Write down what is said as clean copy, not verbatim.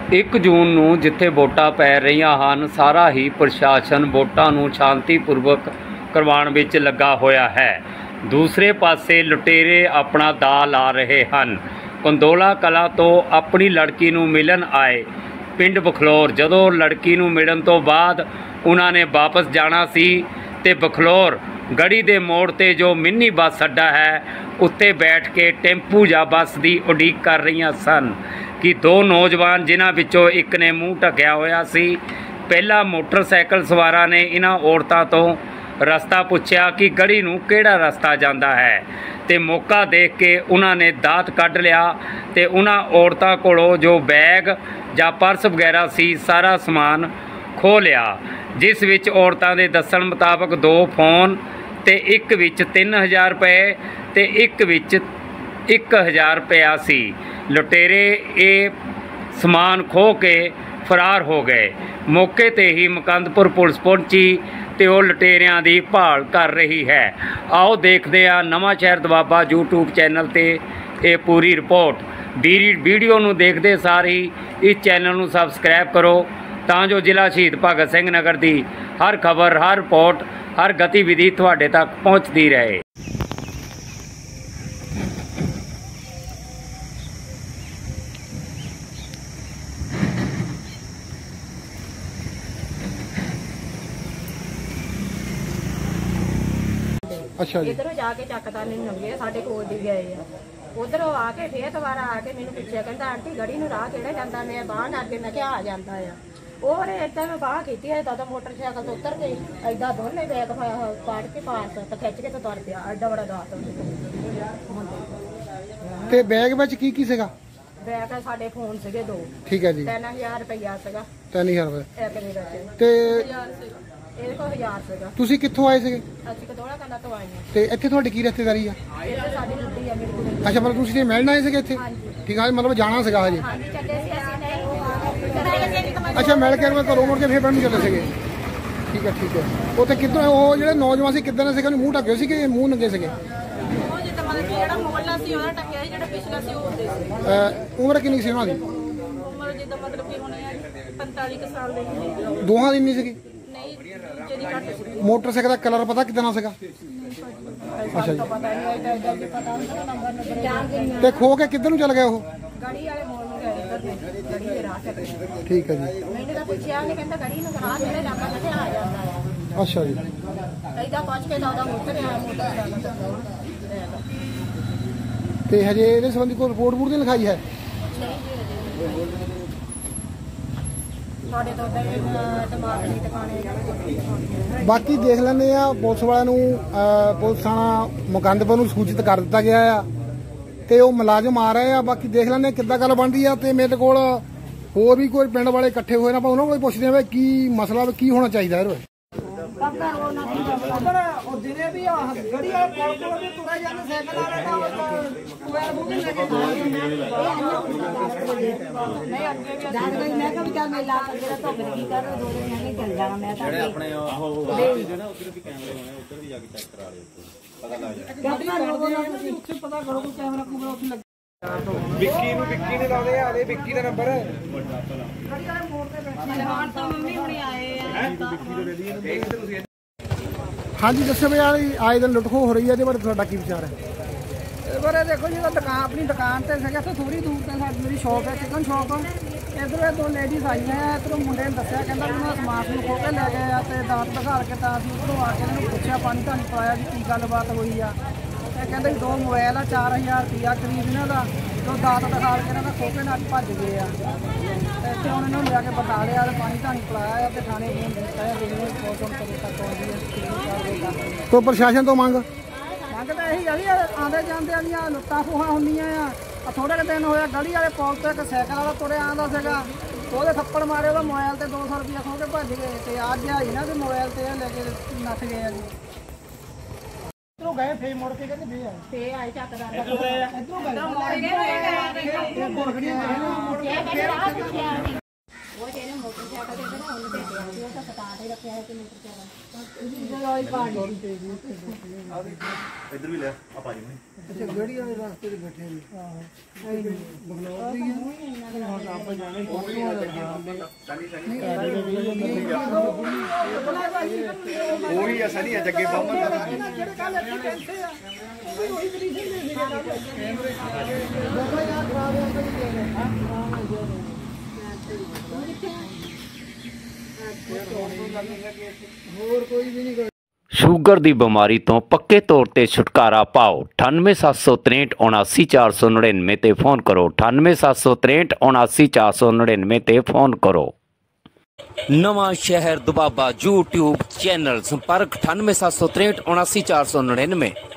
1 ਜੂਨ ਨੂੰ ਜਿੱਥੇ ਵੋਟਾਂ ਪੈ ਰਹੀਆਂ ਹਨ, ਸਾਰਾ ਹੀ ਪ੍ਰਸ਼ਾਸਨ ਵੋਟਾਂ ਨੂੰ ਸ਼ਾਂਤੀਪੂਰਵਕ ਕਰਵਾਉਣ ਵਿੱਚ ਲੱਗਾ ਹੋਇਆ ਹੈ। ਦੂਸਰੇ ਪਾਸੇ ਲੁਟੇਰੇ ਆਪਣਾ ਦਾਅ ਲਾ ਰਹੇ ਹਨ। ਕੰਦੋਲਾ ਕਲਾਂ ਤੋਂ ਆਪਣੀ ਲੜਕੀ ਨੂੰ ਮਿਲਣ ਆਏ ਪਿੰਡ ਬਖਲੌਰ, ਜਦੋਂ ਲੜਕੀ ਨੂੰ ਮਿਲਣ ਤੋਂ ਬਾਅਦ ਉਹਨਾਂ ਨੇ ਵਾਪਸ ਜਾਣਾ ਸੀ ਤੇ ਬਖਲੌਰ ਗੜੀ ਦੇ ਮੋੜ ਤੇ ਜੋ ਮਿੰਨੀ ਬੱਸ ਅੱਡਾ ਹੈ ਉੱਤੇ ਬੈਠ ਕੇ ਟੈਂਪੂ ਜਾਂ ਬੱਸ ਦੀ ਉਡੀਕ ਕਰ ਰਹੀਆਂ ਸਨ ਕਿ 2 ਨੌਜਵਾਨ, ਜਿਨ੍ਹਾਂ ਵਿੱਚੋਂ ਇੱਕ ਨੇ ਮੂੰਹ ਢੱਕਿਆ ਹੋਇਆ ਸੀ, ਪਹਿਲਾਂ ਮੋਟਰਸਾਈਕਲ ਸਵਾਰਾਂ ਨੇ ਇਹਨਾਂ ਔਰਤਾਂ ਤੋਂ ਰਸਤਾ ਪੁੱਛਿਆ ਕਿ ਗੜੀ ਨੂੰ ਕਿਹੜਾ ਰਸਤਾ ਜਾਂਦਾ ਹੈ ਤੇ ਮੌਕਾ ਦੇਖ ਕੇ ਉਹਨਾਂ ਨੇ ਦਾਤ ਕੱਢ ਲਿਆ ਤੇ ਉਹਨਾਂ ਔਰਤਾਂ ਕੋਲੋਂ ਜੋ ਬੈਗ ਜਾਂ ਪਰਸ ਵਗੈਰਾ ਸੀ, ਸਾਰਾ ਸਮਾਨ ਖੋਹ ਲਿਆ, ਜਿਸ ਵਿੱਚ ਔਰਤਾਂ ਦੇ ਦੱਸਣ ਮੁਤਾਬਕ 2 ਫੋਨ ਤੇ ਇੱਕ ਵਿੱਚ 3000 ਰੁਪਏ ਤੇ ਇੱਕ ਵਿੱਚ 1000 ਰੁਪਇਆ ਸੀ। ਲੁਟੇਰੇ ਇਹ ਸਮਾਨ ਖੋਹ ਕੇ ਫਰਾਰ ਹੋ ਗਏ। ਮੌਕੇ ਤੇ ਹੀ ਮੁਕੰਦਪੁਰ ਪੁਲਿਸ ਪਹੁੰਚੀ ਤੇ ਉਹ ਲੁਟੇਰਿਆਂ ਦੀ ਭਾਲ ਕਰ ਰਹੀ ਹੈ। ਆਓ ਦੇਖਦੇ ਹਾਂ ਨਵਾਂ ਸ਼ਹਿਰ ਦਵਾਬਾ YouTube ਚੈਨਲ ਤੇ ਇਹ ਪੂਰੀ ਰਿਪੋਰਟ। ਵੀਡੀਓ ਨੂੰ ਦੇਖਦੇ ਸਾਰ ਹੀ ਇਸ ਚੈਨਲ ਨੂੰ ਸਬਸਕ੍ਰਾਈਬ ਕਰੋ ਤਾਂ ਜੋ ਜ਼ਿਲ੍ਹਾ ਸ਼ਹੀਦ ਭਗਤ ਸਿੰਘ ਨਗਰ ਦੀ ਹਰ ਖਬਰ, ਹਰ ਰਿਪੋਰਟ, ਹਰ ਗਤੀਵਿਧੀ ਤੁਹਾਡੇ ਤੱਕ ਪਹੁੰਚਦੀ ਰਹੇ। अच्छा जी, इधरों जाके चकता नहीं लंघे, साडे कोल दी गए आ। उधरों आके फिर दोबारा आके मैनू पूछे, कहंदा आंटी गड़ी नूं राह किहड़ा जांदा? मैं बाहर करके मैं क्या आ जांदा आ। और इदां मैं बाहर कीती है, दादा मोटरसाइकिल तो उतर गई, इदां दोने बैग पाड़ के पास तो खिच के तो तुर पिया। एडा बड़ा दात ते बैग विच की सीगा? बैग साडे फोन सीगे 2। ठीक है जी। 3000 रुपया सीगा। 3000 रुपए एक दे विच ते ਇਹਦੇ ਕੋਲ 1000 ਸੀਗਾ। ਤੁਸੀਂ ਕਿੱਥੋਂ ਆਏ ਸੀਗੇ? ਅਸੀਂ ਕੰਦੋਲਾ ਕਲਾਂ ਤੋਂ ਆਏ ਹਾਂ। ਤੇ ਇੱਥੇ ਤੁਹਾਡੀ ਕੀ ਰਿਸ਼ਤੇਦਾਰੀ ਆ? ਇੱਥੇ ਸਾਡੀ ਬੁੱਢੀ ਆ ਮੇਰੇ ਕੋਲ। ਅੱਛਾ, ਮਤਲਬ ਤੁਸੀਂ ਮਿਲਣ ਆਏ ਸੀਗੇ ਇੱਥੇ? ਠੀਕ ਆ, ਮਤਲਬ ਜਾਣਾ ਸੀਗਾ ਹਜੇ? ਹਾਂਜੀ, ਚੱਲੇ ਸੀ ਅਸੀਂ ਨਹੀਂ। ਅੱਛਾ, ਮਿਲ ਕੇ ਘਰੋਂ ਮੁੜ ਕੇ ਫੇਰ ਪਿੰਡ ਨੂੰ ਚੱਲੇ ਸੀਗੇ। ਠੀਕ ਹੈ, ਠੀਕ ਹੈ। ਉੱਥੇ ਕਿੱਦਾਂ ਉਹ ਜਿਹੜੇ ਨੌਜਵਾਨ ਸੀ ਕਿੱਦਾਂ ਦੇ ਸੀਗੇ? ਉਹਨੂੰ ਮੂੰਹ ਢੱਕਿਓ ਸੀ ਕਿ ਮੂੰਹ ਨੰਗੇ ਸੀਗੇ? ਉਹ ਜਿੱਦਾਂ ਮਤਲਬ ਜਿਹੜਾ ਮੁਹੱਲਾ ਸੀ ਉਹਦਾ ਟੱਕਿਆ ਸੀ, ਜਿਹੜਾ ਪਿਛਲਾ ਸੀ ਉਹ ਹੁੰਦੇ ਸੀ। ਉਮਰ ਕਿੰਨੀ ਸੀ ਉਹਨਾਂ ਦੀ? ਉਮਰ ਜਿੱਦਾਂ ਮਤਲਬ ਕਿ ਹੋਣੀ ਆ 45 ਕੁ ਸਾਲ ਦੇ ਸੀ। ਦੋਹਾਂ ਦੀ ਇੰਨੀ ਸੀਗੀ? ਨਹੀਂ, ਜਿਹੜੀ ਘੱਟ ਸੀ। ਮੋਟਰਸਾਈਕਲ ਦਾ ਕਲਰ ਪਤਾ ਕਿਦਾਂ ਦਾ ਸੀਗਾ? ਅੱਛਾ ਜੀ। ਪਤਾ ਨਹੀਂ ਇਹਦਾ ਜੀ, ਪਤਾ ਹੁੰਦਾ ਨੰਬਰ ਤੇ ਖੋ ਕੇ ਕਿੱਧਰ ਨੂੰ ਚੱਲ ਗਏ ਉਹ? ਗੜੀ ਵਾਲੇ ਮੋੜ ਨੂੰ ਗਏ, ਇੱਧਰ ਨੂੰ ਗੜੀ ਦੇ ਰਾਹ ਤੇ। ਠੀਕ ਹੈ ਜੀ। ਮੈਨੂੰ ਤਾਂ ਪੁੱਛਿਆ ਨਹੀਂ, ਕਹਿੰਦਾ ਗੜੀ ਨੂੰ ਰਾਹ ਕਿਹੜਾ ਜਾਂਦਾ? ਮੈਂ ਕਿਹਾ ਆ ਜਾਂਦਾ ਆ। ਅੱਛਾ ਜੀ। ਇਦਾਂ ਪੁੱਛ ਕੇ ਤਾਂ ਉਹਦਾ ਮੋਟਰਸਾਈਕਲ ਤੇ ਹਜੇ ਇਹਦੇ ਸੰਬੰਧੀ ਕੋਈ ਰਿਪੋਰਟ ਨਹੀਂ ਲਿਖਾਈ ਹੈ? ਬਾਕੀ ਦੇਖ ਲੈਂਦੇ ਆ। ਪੁਲਿਸ ਵਾਲਿਆਂ ਨੂੰ, ਪੁਲਿਸ ਥਾਣਾ ਮੁਕੰਦਪੁਰ ਨੂੰ ਸੂਚਿਤ ਕਰ ਦਿੱਤਾ ਗਿਆ ਆ ਤੇ ਉਹ ਮੁਲਾਜ਼ਮ ਆ ਰਹੇ ਆ। ਬਾਕੀ ਦੇਖ ਲੈਂਦੇ ਕਿੱਦਾਂ ਗੱਲ ਬਣਦੀ ਆ। ਤੇ ਮੇਰੇ ਕੋਲ ਹੋਰ ਵੀ ਕੋਈ ਪਿੰਡ ਵਾਲੇ ਇਕੱਠੇ ਹੋਏ ਨੇ, ਆਪਾਂ ਉਹਨਾਂ ਕੋਲ ਪੁੱਛਦੇ ਆ ਕੀ ਮਸਲਾ, ਕੀ ਹੋਣਾ ਚਾਹੀਦਾ ਇਹਦੇ। दिने भी गड़ी वाले पुल को भी तुरा जाने साइकिल वाले का मोबाइल बुकिंग लगे नहीं अगे भी जान गई। मैं कभी क्या मेला जरा तो की कर 2 दिन नहीं चल जाना। मैं तो अपने जो ना उधर भी कैमरे होने, उधर भी जाके चेक करा रहे पता लग जाए। कितना लोगों ने उससे पता करो कि कैमरा कुमरा उसमें लग। विक्की ने लादे आले विक्की दा नंबर गड़ी वाले मोड़ पे बैठे हां तो मम्मी हुणी आए हैं। हाँ जी, दसो भी आए दिन लुट खो हो रही है, बारे ਤੁਹਾਡਾ ਕੀ ਵਿਚਾਰ ਹੈ? ਇਹ ਬਾਰੇ ਦੇਖੋ ਜੀ, ਦੁਕਾਨ ਆਪਣੀ ਦੁਕਾਨ ਤੇ ਸੀਗਾ ਤੇ ਥੋੜੀ ਦੂਰ ਤੇ ਸਾਡੀ ਮੇਰੀ ਸ਼ੌਪ ਹੈ, ਚਿਕਨ ਸ਼ੌਪ। ਇਧਰੋਂ 2 ਲੇਡੀਜ਼ ਆਈਆਂ ਆ, ਇਧਰੋਂ ਮੁੰਡੇ ਨੇ ਦੱਸਿਆ, ਕਹਿੰਦਾ ਉਹਨਾਂ ਸਮਾਨ ਨੂੰ ਖੋ ਕੇ ਲੈ ਗਏ ਆ ਤੇ ਦਾਤ ਦਿਖਾ ਕੇ ਤਾਂ ਅਸੀਂ ਉੱਧਰੋਂ ਆ ਕੇ ਇਹਨਾਂ ਨੂੰ ਪੁੱਛਿਆ, ਪਾਣੀ ਤਾਂ ਨਹੀਂ ਪਾਇਆ ਜੀ, ਕੀ ਗੱਲਬਾਤ ਹੋਈ ਆ। ਇਹ ਕਹਿੰਦੇ 2 ਮੋਬਾਈਲ ਆ, 4000 ਰੁਪਇਆ ਕਰੀਬ ਇਹਨਾਂ ਦਾ, ਜੋ ਦਾਤ ਦਿਖਾ ਕੇ ਇਹਨਾਂ ਦਾ ਖੋ ਕੇ ਨਾਲ ਭੱਜ ਗਏ ਆ। ਤੇ ਇੱਥੇ ਹੁਣ ਇਹਨਾਂ ਨੂੰ ਲਿਆ ਕੇ ਬਤਾ ਲਿਆ ਤੇ ਪਾਣੀ ਤਾਂ ਨਹੀਂ ਪਿਲਾਇਆ ਤੇ ਥਾਣੇ ਨੂੰ ਦਿੱਤਾ ਹੈ। तो प्रशासन तो मंग ਤਾਂ ਇਹੀ ਆ ਵੀ ਆਉਂਦੇ ਜਾਂਦੇ ਵਾਲੀਆਂ ਲੁੱਟਾਂ ਖੋਹਾਂ ਹੁੰਦੀਆਂ ਆ। ਥੋੜੇ ਦਿਨ ਹੋਇਆ ਗੜੀ ਵਾਲੇ ਪੁਲ ਤੇ ਇੱਕ ਸਾਈਕਲ ਵਾਲਾ ਤੁਰਿਆ ਆਉਂਦਾ ਸੀਗਾ, ਉਹਦੇ ਥੱਪੜ ਮਾਰੇ, ਉਹਦਾ ਮੋਬਾਈਲ ਤੇ 200 ਰੁਪਇਆ ਖੋ ਕੇ ਭੱਜ ਗਏ। ਤੇ ਅੱਜ ਆਈ ਨਾ ਤੇ ਮੋਬਾਈਲ ਤੇ ਲੈ ਕੇ ਨੱਠ ਗਏ ਆ ਜੀ। ਇਧਰੋਂ ਗਏ ਫੇਰ ਮੁੜ ਕੇ ਕਹਿੰਦੇ ਫੇਰ ਆਏ, ਫੇਰ ਆਏ ਚੱਕਦਾਰ ਇਧਰੋਂ ਗਏ वो जेने मोटरसाइकिल से ना उन्हें भेजा थी, वो तो बता दे रखे हैं कि मोटरसाइकिल ਇੱਧਰ ਵੀ ਲੈ ਆ ਭਾਜੀ ਨੇ ਅੱਛਾ ਗੜੀ ਵਾਲੇ ਰਸਤੇ ਤੇ ਬੈਠੇ ਨੇ ਬਗਲੌਰ ਦੀ ਆ ਆਪਾਂ ਜਾਣੇ ਉਹੀ ਆ ਸਨੀ ਜੱਗੇ ਬਾਮਨ ਦਾ ਜਿਹੜੇ ਕੱਲ ਇੱਥੇ ਬੈਠੇ ਆ ਉਹੀ ਕੰਡੀਸ਼ਨ ਦੇ ਸੀਗੇ ਦੇਖੋ ਯਾਰ ਖਰਾਬ ਹੋ ਗਈ ਹੋਰ ਕੋਈ ਵੀ ਨਹੀਂ। ਸ਼ੂਗਰ ਦੀ ਬਿਮਾਰੀ ਤੋਂ ਪੱਕੇ ਤੌਰ ਤੇ ਛੁਟਕਾਰਾ ਪਾਓ। 9876379499 ਤੇ ਫੋਨ ਕਰੋ। 9876379499 ਤੇ ਫੋਨ ਕਰੋ। ਨਵਾਂ ਸ਼ਹਿਰ ਦੁਬਾਬਾ YouTube ਚੈਨਲ ਸੰਪਰਕ 9876379499।